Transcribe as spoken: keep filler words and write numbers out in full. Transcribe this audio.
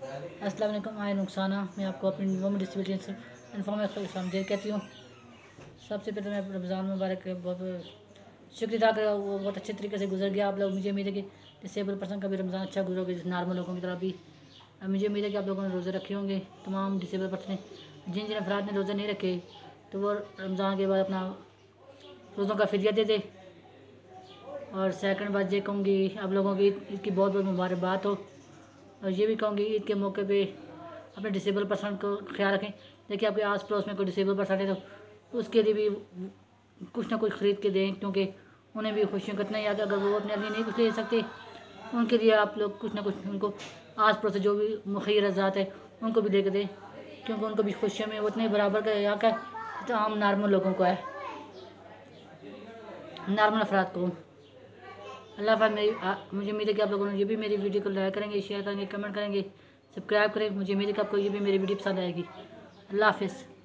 अस्सलाम वालेकुम। आए नुकसाना मैं आपको अपनी वोमेन डिसेबिलिटी इन्फॉर्मेशन दे कहती हूँ। सबसे पहले मैं रमज़ान मुबारक बहुत शुक्रिया अदा करा, वो बहुत अच्छे तरीके से गुजर गया। आप लोग, मुझे उम्मीद है कि डिसेबल पर्सन का भी रमज़ान अच्छा गुजरोगे, जैसे नॉर्मल लोगों की तरह भी। मुझे उम्मीद है कि आप लोगों ने रोज़े रखे होंगे। तमाम डिसेबल पर्सन जिन जिन अफराद ने रोज़े नहीं रखे तो वो रमज़ान के बाद अपना रोज़ों का फिदिया दे दे। और सेकंड बात ये कहूँगी, आप लोगों की ईद की बहुत बहुत मुबारकबाद हो। और ये भी कहूँगी ईद के मौके पे अपने डिसेबल पर्सन को ख्याल रखें। देखिए आपके आस पड़ोस में कोई डिसेबल पर्सन है तो उसके लिए भी कुछ ना कुछ ख़रीद के दें, क्योंकि उन्हें भी खुशियों का इतना ही अगर वो अपने लिए नहीं कुछ ले सकते, उनके लिए आप लोग कुछ ना कुछ उनको आस पड़ोस से जो भी मुखैर ज़ात है उनको भी दे के दें, क्योंकि उनको भी खुशियों में उतने बराबर का हक़ है तो आम नॉर्मल लोगों को है, नॉर्मल अफराद को। अल्लाह हाफ़िज़। मेरी आ, मुझे उम्मीद है कि आप लोगों ने ये भी मेरी वीडियो को लाइक करेंगे, शेयर करेंगे, कमेंट करेंगे, सब्सक्राइब करें। मुझे उम्मीद है कि आपको ये भी मेरी वीडियो पसंद आएगी। अल्लाह हाफ़िज़।